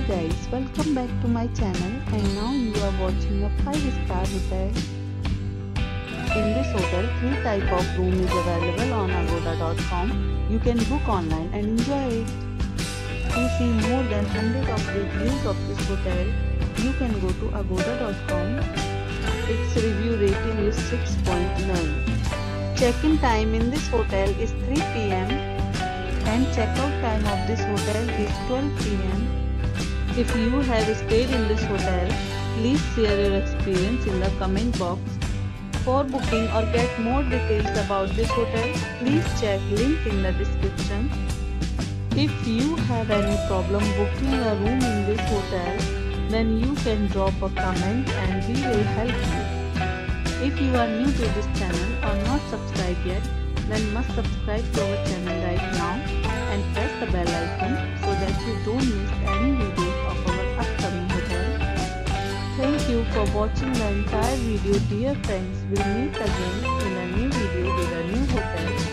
guys, welcome back to my channel, and now you are watching a 5-star hotel. In this hotel, 3 type of room is available on agoda.com. You can book online and enjoy it. To see more than 100 of reviews of this hotel, you can go to agoda.com. Its review rating is 6.9. Check-in time in this hotel is 3 p.m. and check-out time of this hotel is 12 p.m. If you have stayed in this hotel, please share your experience in the comment box. For booking or get more details about this hotel, please check link in the description. If you have any problem booking a room in this hotel, then you can drop a comment and we will help you. If you are new to this channel or not subscribed yet, then must subscribe to our channel right now and press the bell icon so that you don't miss any videos of our upcoming hotel. Thank you for watching the entire video, dear friends. We'll meet again in a new video with a new hotel.